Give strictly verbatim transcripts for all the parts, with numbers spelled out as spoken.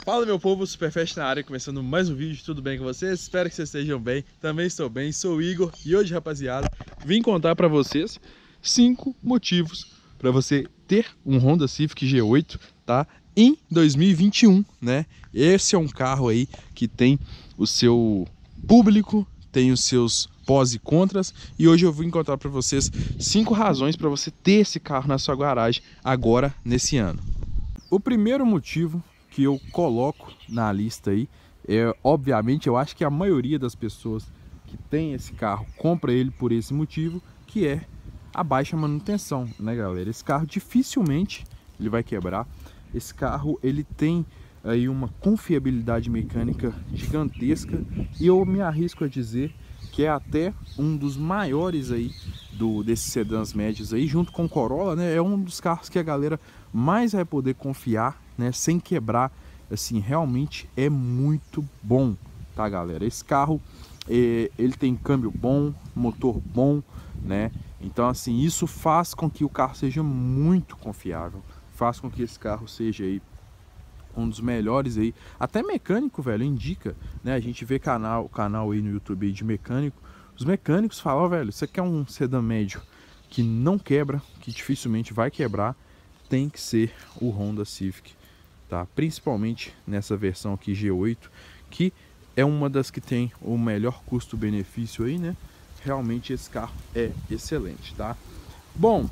Fala meu povo, Superfast na área, começando mais um vídeo, tudo bem com vocês? Espero que vocês estejam bem, também estou bem, sou o Igor e hoje, rapaziada, vim contar pra vocês cinco motivos para você ter um Honda Civic G oito, tá? Em dois mil e vinte e um, né? Esse é um carro aí que tem o seu público, tem os seus pós e contras e hoje eu vim contar para vocês cinco razões para você ter esse carro na sua garagem agora, nesse ano. O primeiro motivo que eu coloco na lista aí, é, obviamente eu acho que a maioria das pessoas que tem esse carro compra ele por esse motivo, que é a baixa manutenção, né galera? Esse carro dificilmente ele vai quebrar, esse carro ele tem aí uma confiabilidade mecânica gigantesca e eu me arrisco a dizer que é até um dos maiores aí do, desses sedãs médios aí, junto com o Corolla, né? É um dos carros que a galera mais vai poder confiar, né? Sem quebrar, assim, realmente é muito bom, tá galera? Esse carro, é, ele tem câmbio bom, motor bom, né? Então, assim, isso faz com que o carro seja muito confiável, faz com que esse carro seja aí um dos melhores aí, até mecânico, velho, indica, né? A gente vê canal, canal aí no YouTube aí de mecânico, os mecânicos falam, oh, velho, você quer um sedã médio que não quebra, que dificilmente vai quebrar, tem que ser o Honda Civic, tá? Principalmente nessa versão aqui G oito, que é uma das que tem o melhor custo-benefício aí, né? Realmente esse carro é excelente, tá? Bom,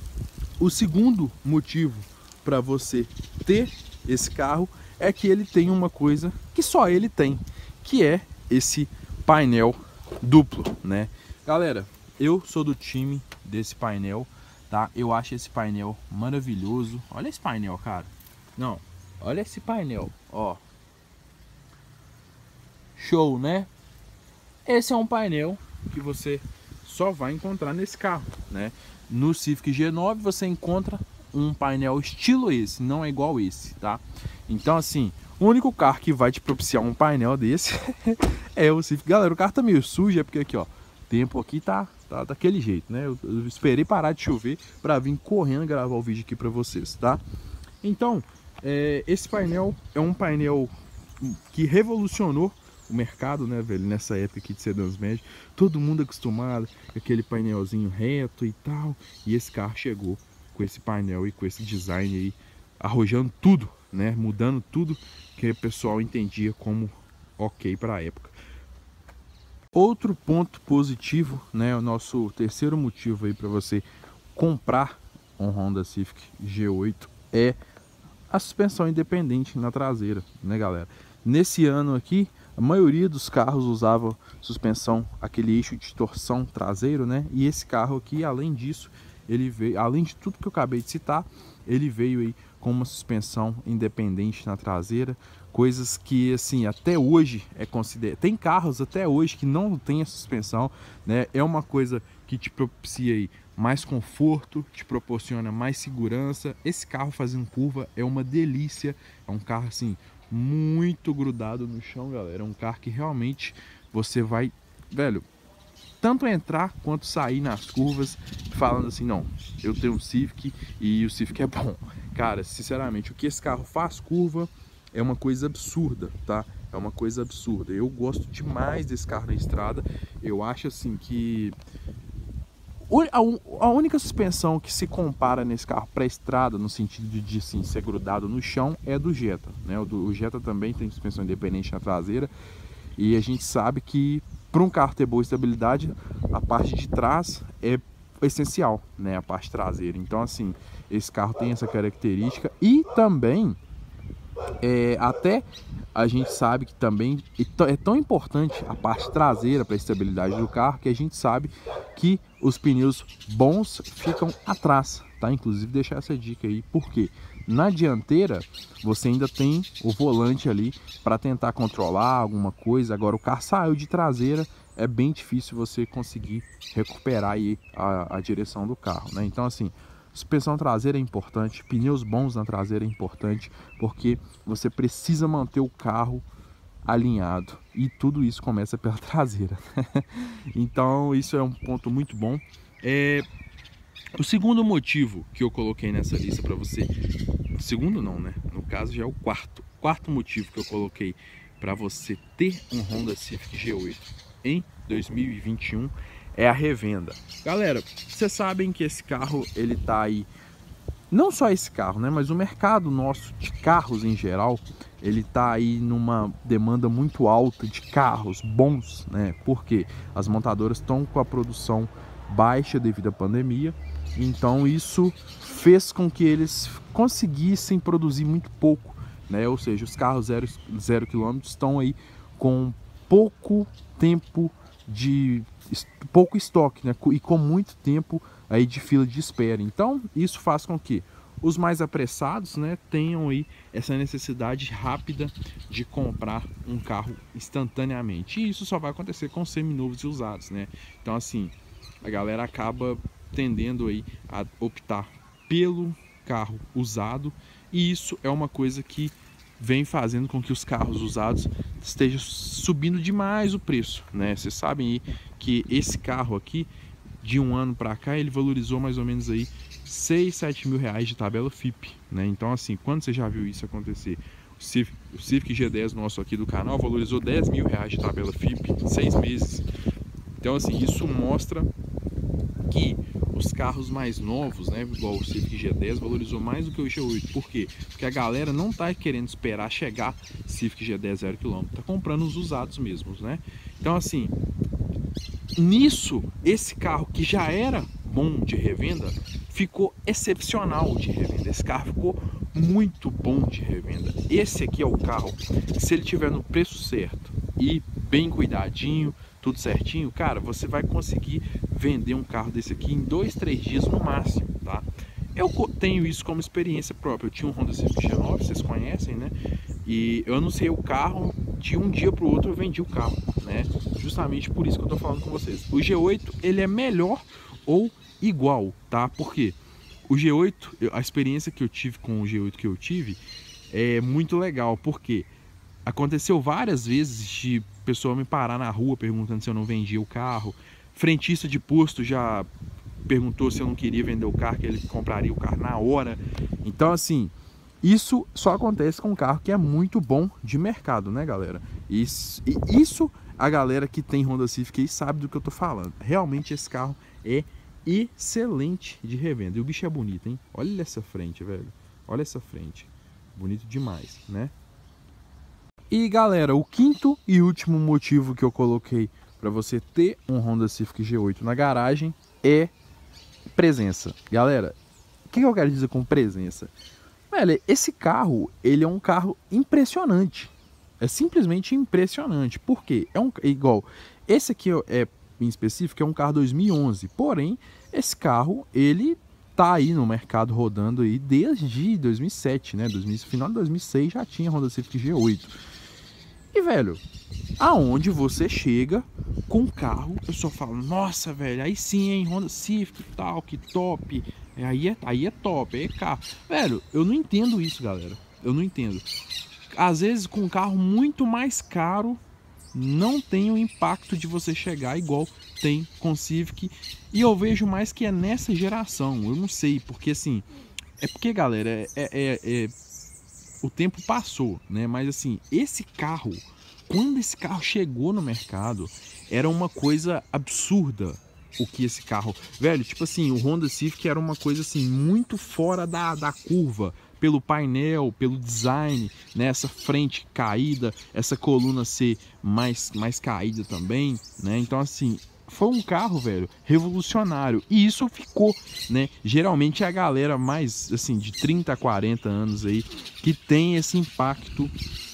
o segundo motivo para você ter esse carro é que ele tem uma coisa que só ele tem, que é esse painel duplo, né? Galera, eu sou do time desse painel, tá? Eu acho esse painel maravilhoso. Olha esse painel, cara. Não, olha esse painel, ó. Show, né? Esse é um painel que você só vai encontrar nesse carro, né? No Civic G nove você encontra um painel estilo esse, não é igual esse, tá? Então, assim, o único carro que vai te propiciar um painel desse é o Civic. Galera, o carro tá meio sujo, é porque aqui, ó, tempo aqui tá, tá daquele jeito, né? Eu, eu esperei parar de chover para vir correndo gravar o vídeo aqui para vocês, tá? Então, é, esse painel é um painel que revolucionou o mercado, né, velho? Nessa época aqui de sedãs médios, todo mundo acostumado com aquele painelzinho reto e tal, e esse carro chegou com esse painel e com esse design aí, arrojando tudo, né? Mudando tudo que o pessoal entendia como ok para a época. Outro ponto positivo, né? O nosso terceiro motivo aí para você comprar um Honda Civic G oito é a suspensão independente na traseira, né, galera? Nesse ano aqui, a maioria dos carros usava suspensão, aquele eixo de torção traseiro, né? E esse carro aqui, além disso, ele veio, além de tudo que eu acabei de citar, ele veio aí com uma suspensão independente na traseira, coisas que, assim, até hoje é considerado. Tem carros até hoje que não tem a suspensão, né? É uma coisa que te propicia aí mais conforto, te proporciona mais segurança. Esse carro fazendo curva é uma delícia, é um carro assim muito grudado no chão, galera. É um carro que realmente você vai, velho, tanto entrar quanto sair nas curvas falando assim, não, eu tenho um Civic e o Civic é bom. Cara, sinceramente, o que esse carro faz curva é uma coisa absurda, tá? É uma coisa absurda. Eu gosto demais desse carro na estrada. Eu acho assim que a única suspensão que se compara nesse carro para estrada, no sentido de assim, ser grudado no chão, é do Jetta, né? O, do, o Jetta também tem suspensão independente na traseira e a gente sabe que para um carro ter boa estabilidade, a parte de trás é essencial, né? A parte traseira. Então, assim, esse carro tem essa característica e também é, até a gente sabe que também é tão importante a parte traseira para a estabilidade do carro que a gente sabe que os pneus bons ficam atrás, tá? Inclusive deixar essa dica aí, porque na dianteira você ainda tem o volante ali para tentar controlar alguma coisa. Agora o carro saiu de traseira, é bem difícil você conseguir recuperar aí a, a direção do carro, né? Então, assim, suspensão traseira é importante, pneus bons na traseira é importante, porque você precisa manter o carro alinhado e tudo isso começa pela traseira. Então isso é um ponto muito bom. É... O segundo motivo que eu coloquei nessa lista para você, segundo não, né? No caso já é o quarto. quarto motivo que eu coloquei para você ter um Honda Civic G oito em dois mil e vinte e um é a revenda. Galera, vocês sabem que esse carro ele tá aí, não só esse carro, né, mas o mercado nosso de carros em geral, ele tá aí numa demanda muito alta de carros bons, né? Porque as montadoras estão com a produção baixa devido à pandemia, então isso fez com que eles conseguissem produzir muito pouco, né? Ou seja, os carros zero, zero quilômetros estão aí com pouco tempo de pouco estoque, né? E com muito tempo aí de fila de espera. Então isso faz com que os mais apressados, né, tenham aí essa necessidade rápida de comprar um carro instantaneamente. E isso só vai acontecer com seminovos e usados, né? Então assim, a galera acaba tendendo aí a optar pelo carro usado, e isso é uma coisa que vem fazendo com que os carros usados estejam subindo demais o preço, né? Vocês sabem aí que esse carro aqui, de um ano para cá, ele valorizou mais ou menos aí seis, sete mil reais de tabela F I P, né? Então assim, quando você já viu isso acontecer? O Civic, o Civic G dez nosso aqui do canal valorizou dez mil reais de tabela F I P em seis meses. Então assim, isso mostra que os carros mais novos, né, igual o Civic G dez, valorizou mais do que o G oito. Por quê? Porque a galera não tá querendo esperar chegar Civic G dez zero quilômetro, tá comprando os usados mesmos, né? Então assim, nisso, esse carro que já era bom de revenda, ficou excepcional de revenda. Esse carro ficou muito bom de revenda. Esse aqui é o carro, se ele tiver no preço certo e bem cuidadinho, tudo certinho, cara, você vai conseguir vender um carro desse aqui em dois, três dias no máximo, tá? Eu tenho isso como experiência própria. Eu tinha um Honda Civic G nove, vocês conhecem, né? E eu anunciei o carro, de um dia para o outro eu vendi o carro, né? Justamente por isso que eu tô falando com vocês. O G oito, ele é melhor ou igual, tá? Por quê? O G oito, a experiência que eu tive com o G oito que eu tive é muito legal, porque aconteceu várias vezes de pessoa me parar na rua perguntando se eu não vendia o carro. Frentista de posto já perguntou se eu não queria vender o carro, que ele compraria o carro na hora. Então assim, isso só acontece com um carro que é muito bom de mercado, né, galera? Isso, isso a galera que tem Honda Civic aí sabe do que eu tô falando. Realmente esse carro é excelente de revenda. E o bicho é bonito, hein? Olha essa frente, velho. Olha essa frente. Bonito demais, né? E galera, o quinto e último motivo que eu coloquei para você ter um Honda Civic G oito na garagem é presença. Galera, o que eu quero dizer com presença? Velho, esse carro, ele é um carro impressionante. É simplesmente impressionante. Por quê? É um igual, esse aqui é em específico é um carro dois mil e onze. Porém, esse carro, ele tá aí no mercado rodando aí desde dois mil e sete, né? dois mil, final de dois mil e seis já tinha Honda Civic G oito. E, velho, aonde você chega com o carro, eu só falo, nossa, velho, aí sim, hein, Honda Civic e tal, que top. Aí é, aí é top, aí é carro. Velho, eu não entendo isso, galera. Eu não entendo. Às vezes, com um carro muito mais caro, não tem o impacto de você chegar igual tem com o Civic. E eu vejo mais que é nessa geração. Eu não sei, porque assim... É porque, galera, é, é, é, o tempo passou, né? Mas assim, esse carro, quando esse carro chegou no mercado, era uma coisa absurda. O que esse carro... Velho, tipo assim, o Honda Civic era uma coisa assim, muito fora da, da curva. Pelo painel, pelo design, né? Essa frente caída, essa coluna ser mais, mais caída também, né? Então assim, foi um carro, velho, revolucionário. E isso ficou, né? Geralmente é a galera mais, assim, de trinta a quarenta anos aí, que tem esse impacto,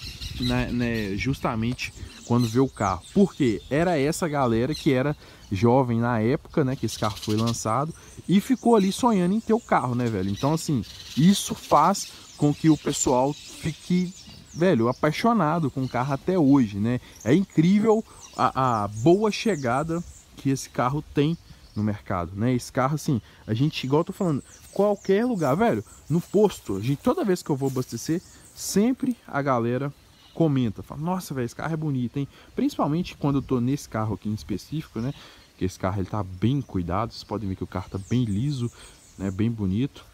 né, né, justamente quando vê o carro. Porque era essa galera que era jovem na época, né, que esse carro foi lançado, e ficou ali sonhando em ter o carro, né, velho? Então, assim, isso faz com que o pessoal fique, velho, apaixonado com o carro até hoje, né? É incrível a, a boa chegada que esse carro tem no mercado, né? Esse carro, assim, a gente, igual eu tô falando, qualquer lugar, velho, no posto, a gente, toda vez que eu vou abastecer, sempre a galera comenta, fala, nossa, velho, esse carro é bonito, hein? Principalmente quando eu tô nesse carro aqui em específico, né? Que esse carro, ele tá bem cuidado, vocês podem ver que o carro tá bem liso, né? Bem bonito.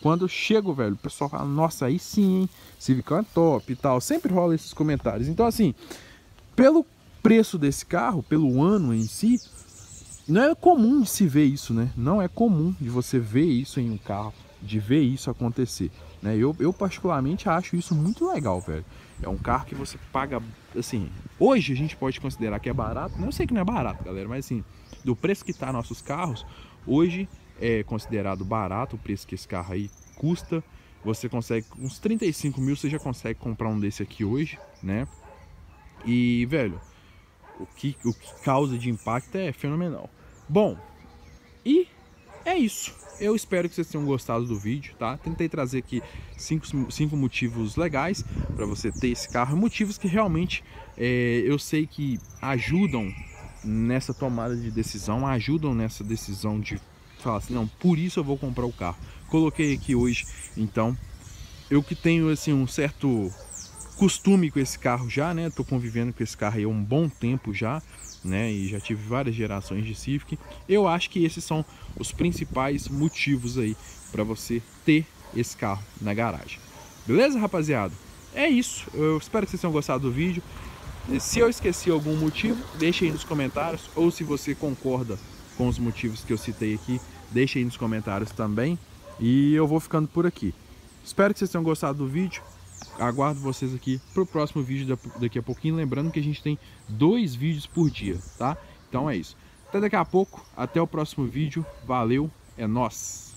quando eu chego, velho, o pessoal fala, nossa, aí sim, hein? Civicão é top e tal. Sempre rola esses comentários. Então, assim, pelo preço desse carro, pelo ano em si, não é comum de se ver isso, né? Não é comum de você ver isso em um carro, de ver isso acontecer, né? Eu, eu particularmente acho isso muito legal, velho. É um carro que você paga, assim, hoje a gente pode considerar que é barato. Não sei que não é barato, galera, mas assim, do preço que tá nossos carros, hoje é considerado barato o preço que esse carro aí custa. Você consegue, uns trinta e cinco mil, você já consegue comprar um desse aqui hoje, né? E, velho, o que, o que causa de impacto é fenomenal. Bom, e é isso. Eu espero que vocês tenham gostado do vídeo, tá? Tentei trazer aqui cinco, cinco motivos legais para você ter esse carro. Motivos que realmente é, eu sei que ajudam nessa tomada de decisão, ajudam nessa decisão de falar assim, não, por isso eu vou comprar o carro. Coloquei aqui hoje, então, eu que tenho assim um certo costume com esse carro já, né? Tô convivendo com esse carro aí há um bom tempo já, né? E já tive várias gerações de Civic. Eu acho que esses são os principais motivos aí para você ter esse carro na garagem. Beleza, rapaziada? É isso. Eu espero que vocês tenham gostado do vídeo. Se eu esqueci algum motivo, deixa aí nos comentários. Ou se você concorda com os motivos que eu citei aqui, deixa aí nos comentários também. E eu vou ficando por aqui. Espero que vocês tenham gostado do vídeo. Aguardo vocês aqui pro próximo vídeo daqui a pouquinho. Lembrando que a gente tem dois vídeos por dia, tá? Então é isso. Até daqui a pouco. Até o próximo vídeo. Valeu. É nóis.